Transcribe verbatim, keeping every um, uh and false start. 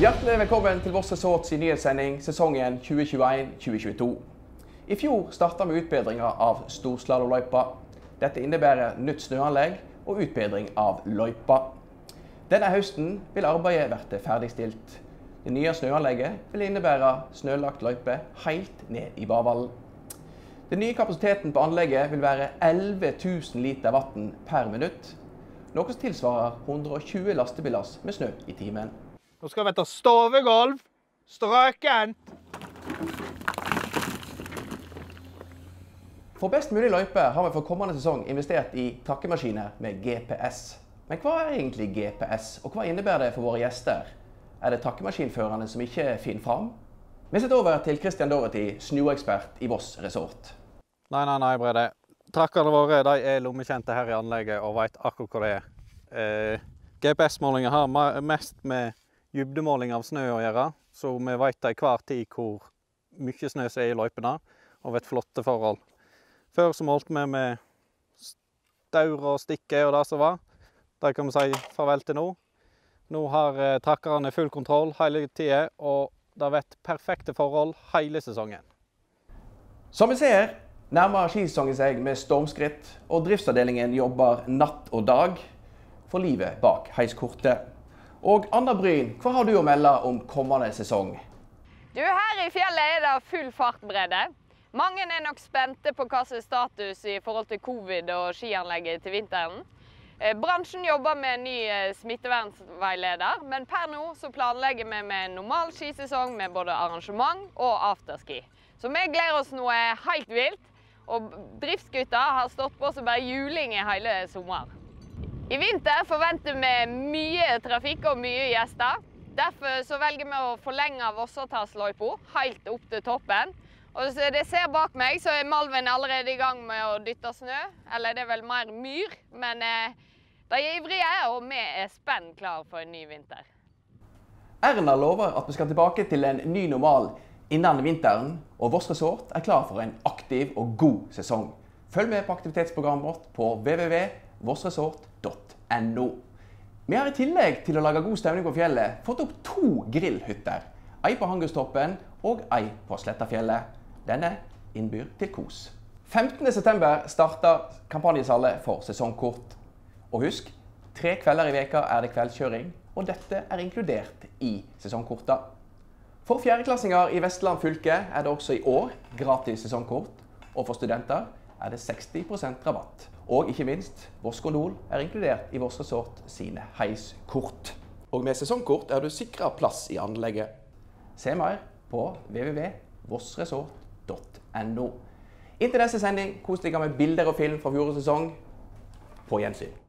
Hjertelig velkommen til Voss Resorts nyhetssending sesongen tjue tjueen tjue tjueto. I fjor startet vi utbedringer av Storslalomløypa. Dette innebærer nytt snøanlegg og utbedring av løypa. Denne høsten vil arbeidet være ferdigstilt. Det nye snøanlegget vil innebære snølagt løype helt ned i Bavallen. Den nye kapasiteten på anlegget vil være elleve tusen liter vann per minutt, noe som tilsvarer hundre og tjue lastebillass med snø i timen. Nå skal vi ta stavegolv, strøken. For best mulig løype har vi for kommende sesong investert i takkemaskiner med G P S. Men hva er egentlig G P S, og hva innebærer det for våre gjester? Er det takkemaskinførerne som ikke finner fram? Vi setter over til Christian Dorothy, snøekspert i Voss Resort. Nei, nei, nei, Brede. Trakkerne våre de er lommekjente her i anlegget og vet akkurat hva det er. Eh, G P S-målinger har mest med dybdemåling av snø å gjøre, så vi vet i hver tid hvor mye snø som er i løypene, og vet flotte forhold. Før så målte vi med staur og stikke og det som var. Det kan vi si farvel til nå. Nå har eh, trakkerne full kontroll hele tiden, og det vet perfekte forhold hele sesongen. Som vi ser, nærmer skisesongen seg med stormskritt, og driftsavdelingen jobber natt og dag for livet bak heiskortet. Og Anna Bryn, hva har du å melde om kommende sesong? Du, her i fjellet er det full fart, Brede. Mange er nok spente på hva som er status i forhold til covid og skianlegget til vinteren. Bransjen jobber med en ny smittevernveileder, men per nå så planlegger vi med normal skisesong med både arrangement og afterski. Så vi gleder oss noe helt vilt, og driftsgutta har stått på som bare juling i hele sommer. I vinter forventer vi mye trafikk og mye gjester. Derfor så velger vi å forlenge Vossatårnløypa helt opp til toppen. Og som dere ser bak meg, så er Malvin allerede i gang med å dytte snø. Eller det er vel mer myr, men eh, de er ivrige, og vi er spent klar for en ny vinter. Erna lover at vi skal tilbake til en ny normal innen vinteren, og Voss Resort er klar for en aktiv og god sesong. Følg med på aktivitetsprogrammet vårt på w w w punktum vossresort punktum no. Vi har i tillegg til å lage god stemning på fjellet fått opp to grillhytter. Ei på Hangustoppen og ei på Slettafjellet. Denne innbyr til kos. femtende september starter kampanjesalget for sesongkort. Og husk, tre kvelder i veka er det kveldskjøring, og dette er inkludert i sesongkorta. For fjerdeklassinger i Vestland fylke er det også i år gratis sesongkort, og for studenter er det seksti prosent rabatt. Og ikke minst, Voss Gondol er inkludert i Voss Resort sine heiskort. Og med sesongkort er du sikret plass i anlegget. Se mer på w w w punktum vossresort punktum no. Inntil neste sending, kos dere med bilder og film fra fjorårets sesong. På gjensyn.